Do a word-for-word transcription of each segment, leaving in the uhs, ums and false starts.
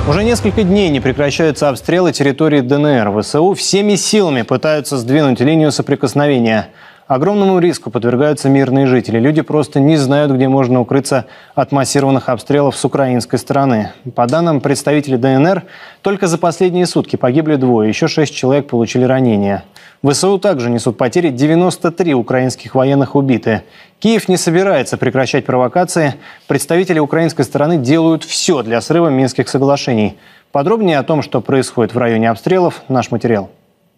Уже несколько дней не прекращаются обстрелы территории ДНР. ВСУ всеми силами пытаются сдвинуть линию соприкосновения. Огромному риску подвергаются мирные жители. Люди просто не знают, где можно укрыться от массированных обстрелов с украинской стороны. По данным представителей ДНР, только за последние сутки погибли двое, еще шесть человек получили ранения. ВСУ также несут потери, девяносто три украинских военных убиты. Киев не собирается прекращать провокации. Представители украинской стороны делают все для срыва Минских соглашений. Подробнее о том, что происходит в районе обстрелов, наш материал.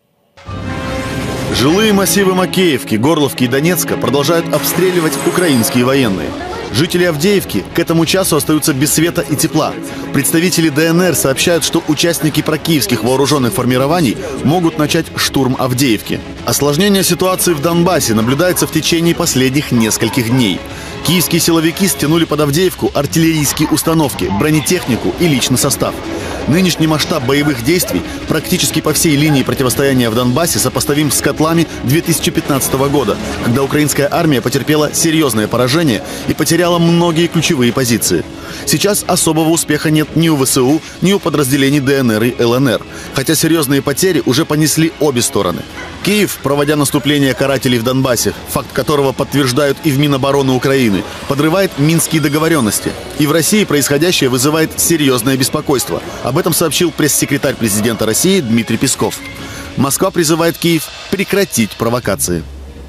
Жилые массивы Макеевки, Горловки и Донецка продолжают обстреливать украинские военные. Жители Авдеевки к этому часу остаются без света и тепла. Представители ДНР сообщают, что участники прокиевских вооруженных формирований могут начать штурм Авдеевки. Осложнение ситуации в Донбассе наблюдается в течение последних нескольких дней. Киевские силовики стянули под Авдеевку артиллерийские установки, бронетехнику и личный состав. Нынешний масштаб боевых действий практически по всей линии противостояния в Донбассе сопоставим с котлами две тысячи пятнадцатого года, когда украинская армия потерпела серьезное поражение и потеряла многие ключевые позиции. Сейчас особого успеха нет ни у ВСУ, ни у подразделений ДНР и ЛНР, хотя серьезные потери уже понесли обе стороны. Киев, проводя наступление карателей в Донбассе, факт которого подтверждают и в Минобороны Украины, подрывает минские договоренности. И в России происходящее вызывает серьезное беспокойство. Об этом сообщил пресс-секретарь президента России Дмитрий Песков. Москва призывает Киев прекратить провокации.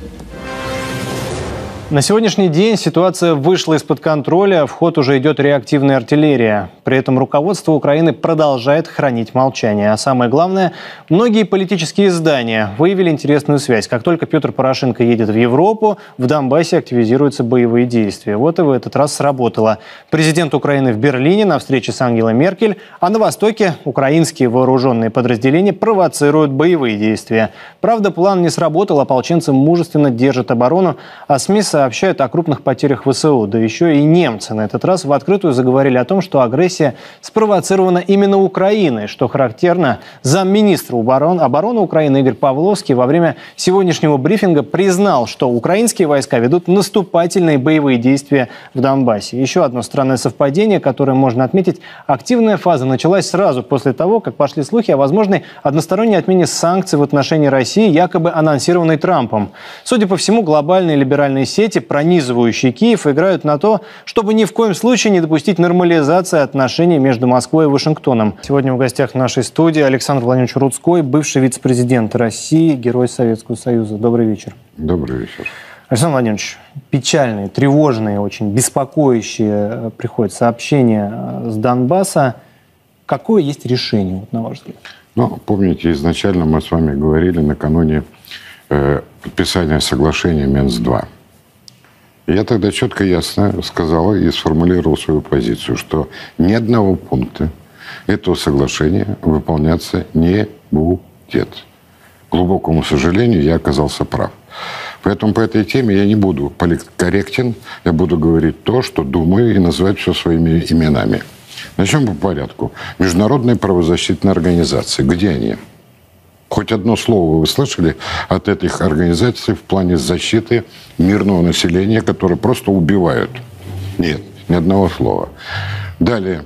На сегодняшний день ситуация вышла из-под контроля, в ход уже идет реактивная артиллерия. При этом руководство Украины продолжает хранить молчание. А самое главное, многие политические издания выявили интересную связь. Как только Петр Порошенко едет в Европу, в Донбассе активизируются боевые действия. Вот и в этот раз сработало. Президент Украины в Берлине на встрече с Ангелой Меркель, а на Востоке украинские вооруженные подразделения провоцируют боевые действия. Правда, план не сработал, ополченцы мужественно держат оборону, а СМИ сообщают о крупных потерях ВСУ. Да еще и немцы на этот раз в открытую заговорили о том, что агрессия спровоцирована именно Украиной. Что характерно, замминистра обороны, обороны Украины Игорь Павловский во время сегодняшнего брифинга признал, что украинские войска ведут наступательные боевые действия в Донбассе. Еще одно странное совпадение, которое можно отметить. Активная фаза началась сразу после того, как пошли слухи о возможной односторонней отмене санкций в отношении России, якобы анонсированной Трампом. Судя по всему, глобальные либеральные сети, пронизывающие Киев, играют на то, чтобы ни в коем случае не допустить нормализации отношений между Москвой и Вашингтоном. Сегодня в гостях нашей студии Александр Владимирович Рудской, бывший вице-президент России, герой Советского Союза. Добрый вечер. Добрый вечер. Александр Владимирович, печальные, тревожные, очень беспокоящие приходят сообщения с Донбасса. Какое есть решение, на ваш взгляд? Ну, помните, изначально мы с вами говорили накануне э, подписания соглашения Минск-два. Я тогда четко и ясно сказал и сформулировал свою позицию, что ни одного пункта этого соглашения выполняться не будет. К глубокому сожалению, я оказался прав. Поэтому по этой теме я не буду политкорректен, я буду говорить то, что думаю, и называть все своими именами. Начнем по порядку. Международные правозащитные организации. Где они? Хоть одно слово вы слышали от этих организаций в плане защиты мирного населения, которое просто убивают? Нет, ни одного слова. Далее.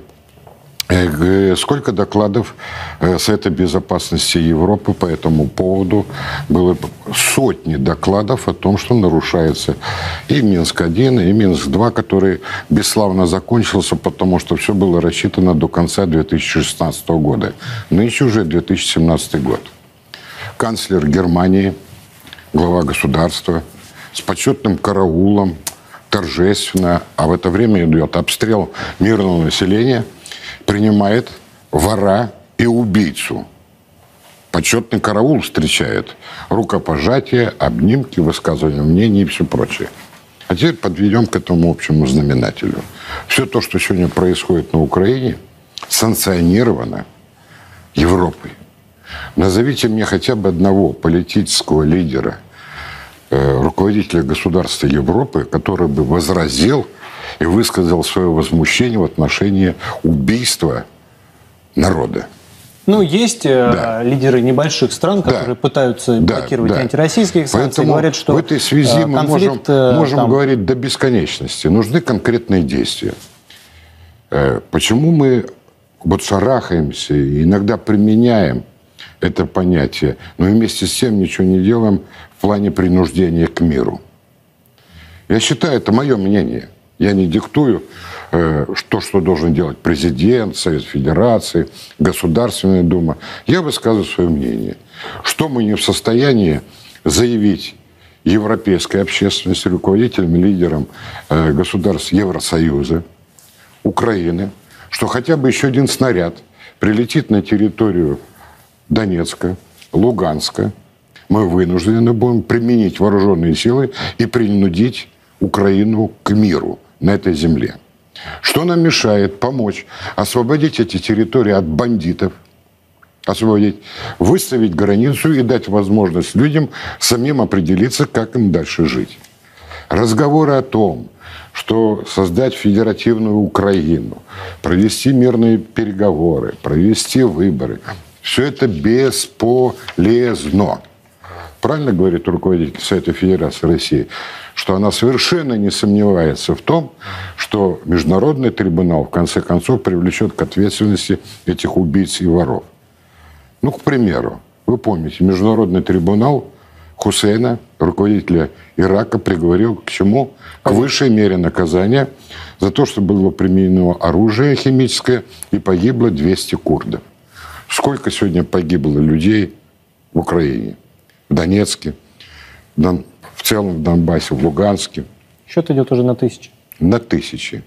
Сколько докладов Совета Безопасности Европы по этому поводу? Было сотни докладов о том, что нарушается и Минск-один, и Минск-два, который бесславно закончился, потому что все было рассчитано до конца две тысячи шестнадцатого года. Нынче уже две тысячи семнадцатый год. Канцлер Германии, глава государства, с почетным караулом, торжественно, а в это время идет обстрел мирного населения, принимает вора и убийцу. Почетный караул встречает. Рукопожатие, обнимки, высказывание мнений и все прочее. А теперь подведем к этому общему знаменателю. Все то, что сегодня происходит на Украине, санкционировано Европой. Назовите мне хотя бы одного политического лидера, э, руководителя государства Европы, который бы возразил и высказал свое возмущение в отношении убийства народа. Ну, есть да. лидеры небольших стран, которые да. пытаются блокировать да. антироссийские санкции. Поэтому говорят, что в этой связи мы конфликт, можем, можем там... говорить до бесконечности. Нужны конкретные действия. Почему мы вот шарахаемся, иногда применяем это понятие, но вместе с тем ничего не делаем в плане принуждения к миру. Я считаю, это мое мнение. Я не диктую, э, что, что должен делать президент, Совет Федерации, Государственная Дума. Я высказываю свое мнение. Что мы не в состоянии заявить европейской общественности, руководителям, лидерам э, государств Евросоюза, Украины, что хотя бы еще один снаряд прилетит на территорию Донецка, Луганска, мы вынуждены будем применить вооруженные силы и принудить Украину к миру на этой земле. Что нам мешает помочь освободить эти территории от бандитов, освободить, выставить границу и дать возможность людям самим определиться, как им дальше жить. Разговоры о том, что создать федеративную Украину, провести мирные переговоры, провести выборы, все это бесполезно. Правильно говорит руководитель Совета Федерации России, что она совершенно не сомневается в том, что Международный трибунал в конце концов привлечет к ответственности этих убийц и воров. Ну, к примеру, вы помните, Международный трибунал Хусейна, руководителя Ирака, приговорил к чему? К высшей мере наказания за то, что было применено оружие химическое и погибло двести курдов. Сколько сегодня погибло людей в Украине? В Донецке, в целом в Донбассе, в Луганске. Счет идет уже на тысячи. На тысячи.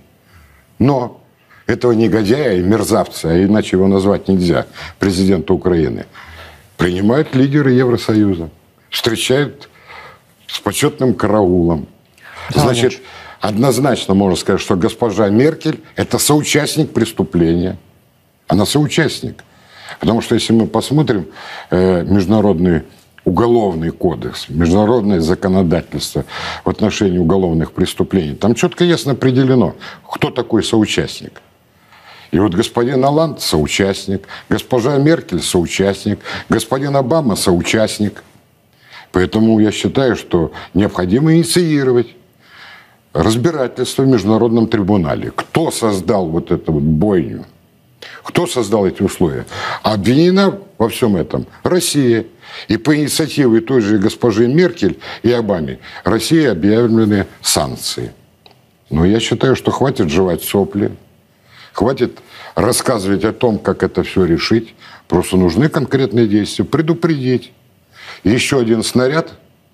Но этого негодяя и мерзавца, а иначе его назвать нельзя, президента Украины, принимают лидеры Евросоюза, встречают с почетным караулом. Значит, однозначно можно сказать, что госпожа Меркель – это соучастник преступления. Она соучастник. Потому что если мы посмотрим э, международный уголовный кодекс, международное законодательство в отношении уголовных преступлений, там четко ясно определено, кто такой соучастник. И вот господин Олланд – соучастник, госпожа Меркель – соучастник, господин Обама – соучастник. Поэтому я считаю, что необходимо инициировать разбирательство в Международном трибунале. Кто создал вот эту вот бойню? Кто создал эти условия? А обвинена во всем этом Россия. И по инициативе той же госпожи Меркель и Обаме России объявлены санкции. Но я считаю, что хватит жевать сопли, хватит рассказывать о том, как это все решить. Просто нужны конкретные действия. Предупредить. Еще один снаряд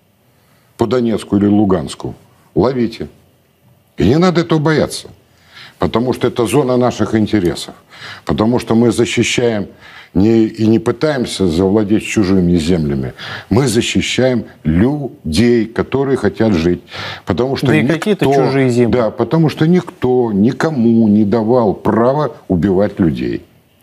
по Донецку или Луганску ловите. И не надо этого бояться. Потому что это зона наших интересов. Потому что мы защищаем не, и не пытаемся завладеть чужими землями. Мы защищаем людей, которые хотят жить. Потому что да никто, и какие-то чужие земли. Да, потому что никто никому не давал права убивать людей.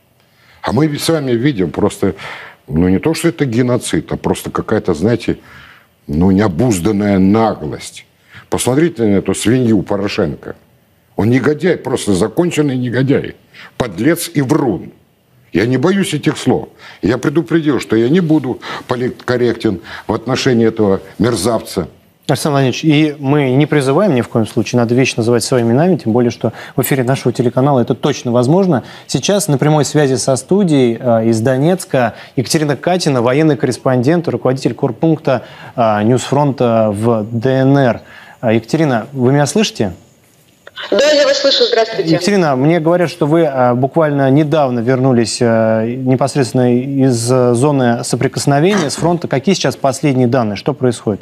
А мы с вами видим просто, ну не то, что это геноцид, а просто какая-то, знаете, ну необузданная наглость. Посмотрите на эту свинью Порошенко. Он негодяй, просто законченный негодяй. Подлец и врун. Я не боюсь этих слов. Я предупредил, что я не буду политкорректен в отношении этого мерзавца. Александр Владимирович, и мы не призываем ни в коем случае, надо вещи называть своими именами, тем более, что в эфире нашего телеканала это точно возможно. Сейчас на прямой связи со студией э, из Донецка Екатерина Катина, военный корреспондент, руководитель корпункта э, Ньюсфронта в ДНР. Э, Екатерина, вы меня слышите? Да, я вас слышу. Здравствуйте. Екатерина, мне говорят, что вы а, буквально недавно вернулись а, непосредственно из а, зоны соприкосновения с фронта. Какие сейчас последние данные? Что происходит?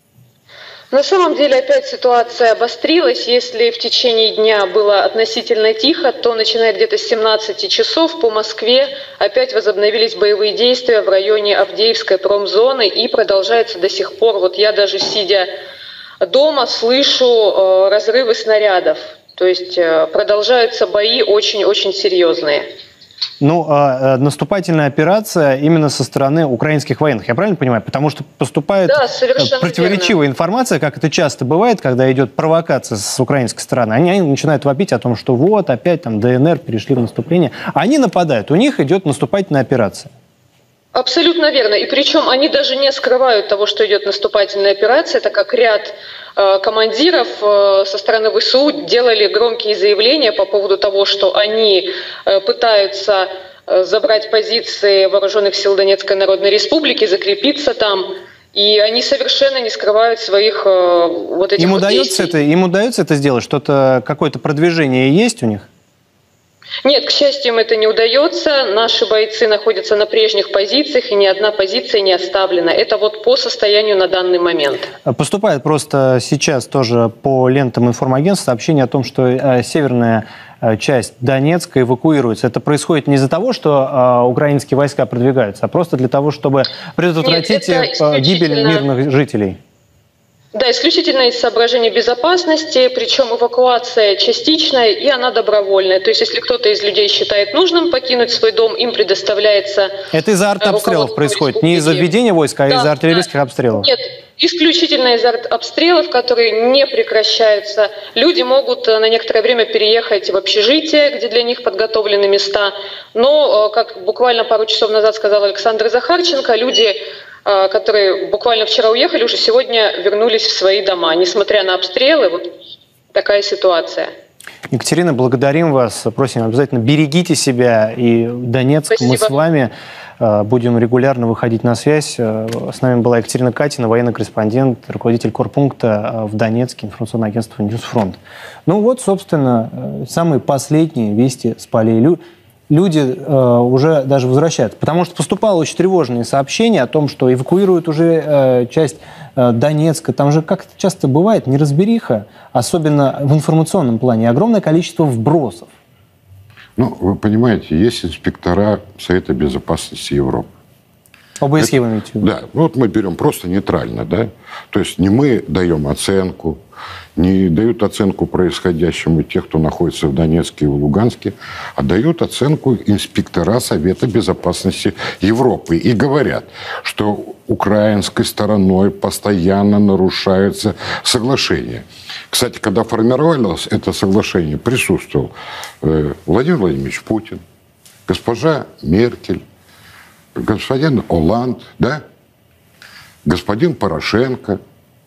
На самом деле опять ситуация обострилась. Если в течение дня было относительно тихо, то начиная где-то с семнадцати часов по Москве опять возобновились боевые действия в районе Авдеевской промзоны и продолжается до сих пор. Вот я даже сидя дома слышу э, разрывы снарядов. То есть э, продолжаются бои очень-очень серьезные. Ну, э, наступательная операция именно со стороны украинских военных, я правильно понимаю? Потому что поступает да, противоречивая верно. информация, как это часто бывает, когда идет провокация с украинской стороны. Они, они начинают вопить о том, что вот, опять там ДНР перешли в наступление. Они нападают, у них идет наступательная операция. Абсолютно верно. И причем они даже не скрывают того, что идет наступательная операция, так как ряд командиров со стороны ВСУ делали громкие заявления по поводу того, что они пытаются забрать позиции вооруженных сил Донецкой Народной Республики, закрепиться там. И они совершенно не скрывают своих вот этих им вот удается действий. это, им удается это сделать? Что-то, какое-то продвижение есть у них? Нет, к счастью, им это не удается. Наши бойцы находятся на прежних позициях, и ни одна позиция не оставлена. Это вот по состоянию на данный момент. Поступает просто сейчас тоже по лентам информагентств сообщение о том, что э, северная э, часть Донецка эвакуируется. Это происходит не из-за того, что э, украинские войска продвигаются, а просто для того, чтобы предотвратить Нет, исключительно... гибель мирных жителей. Да, исключительно из соображений безопасности, причем эвакуация частичная, и она добровольная. То есть, если кто-то из людей считает нужным покинуть свой дом, им предоставляется... Это из-за артобстрелов происходит, не из-за введения войск, а да, из-за артиллерийских да. обстрелов? Нет, исключительно из-за обстрелов, которые не прекращаются. Люди могут на некоторое время переехать в общежитие, где для них подготовлены места. Но, как буквально пару часов назад сказал Александр Захарченко, люди... которые буквально вчера уехали, уже сегодня вернулись в свои дома. Несмотря на обстрелы, вот такая ситуация. Екатерина, благодарим вас. Просим, обязательно берегите себя. И Донецк, Спасибо. Мы с вами будем регулярно выходить на связь. С нами была Екатерина Катина, военный корреспондент, руководитель корпункта в Донецке, информационное агентство «Ньюсфронт». Ну вот, собственно, самые последние вести с полей. Люди э, уже даже возвращаются. Потому что поступало очень тревожные сообщения о том, что эвакуируют уже э, часть э, Донецка. Там же, как это часто бывает, неразбериха, особенно в информационном плане, огромное количество вбросов. Ну, вы понимаете, есть инспектора Совета Безопасности Европы. ОБСЕ это, вы имеете в виду? Да, ну вот мы берем просто нейтрально, да. То есть не мы даем оценку, не дают оценку происходящему тех, кто находится в Донецке и в Луганске, а дают оценку инспектора Совета Безопасности Европы. И говорят, что украинской стороной постоянно нарушаются соглашения. Кстати, когда формировалось это соглашение, присутствовал э, Владимир Владимирович Путин, госпожа Меркель, господин Оланд, да, господин Порошенко.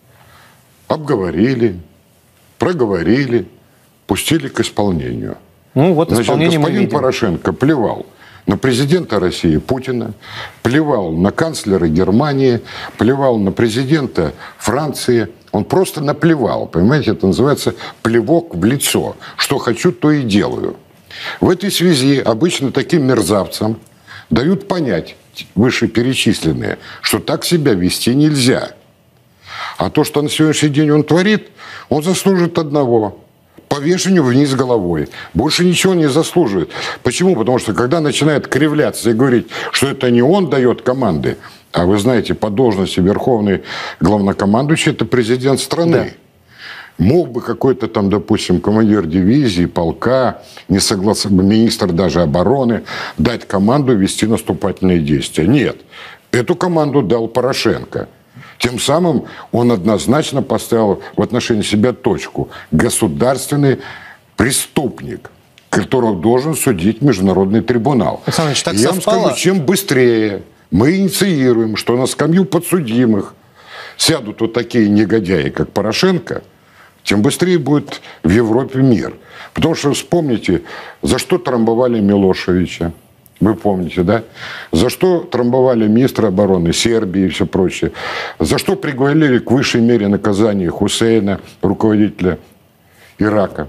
Обговорили, проговорили, пустили к исполнению. Ну вот исполнение мы видим. Господин Порошенко плевал на президента России Путина, плевал на канцлера Германии, плевал на президента Франции. Он просто наплевал, понимаете, это называется плевок в лицо. Что хочу, то и делаю. В этой связи обычно таким мерзавцам дают понять, вышеперечисленные, что так себя вести нельзя. А то, что на сегодняшний день он творит, он заслужит одного – повешению вниз головой. Больше ничего не заслуживает. Почему? Потому что когда начинает кривляться и говорить, что это не он дает команды, а вы знаете, по должности верховный главнокомандующий – это президент страны. Да. Мог бы какой-то там, допустим, командир дивизии, полка, не соглас... министр даже обороны дать команду вести наступательные действия. Нет. Эту команду дал Порошенко. Тем самым он однозначно поставил в отношении себя точку. Государственный преступник, которого должен судить международный трибунал. Александр Ильич, так Я вам совпало? скажу, чем быстрее мы инициируем, что на скамью подсудимых сядут вот такие негодяи, как Порошенко, тем быстрее будет в Европе мир. Потому что вспомните, за что трамбовали Милошевича. Вы помните, да? За что трамбовали министра обороны Сербии и все прочее. За что приговорили к высшей мере наказания Хусейна, руководителя Ирака.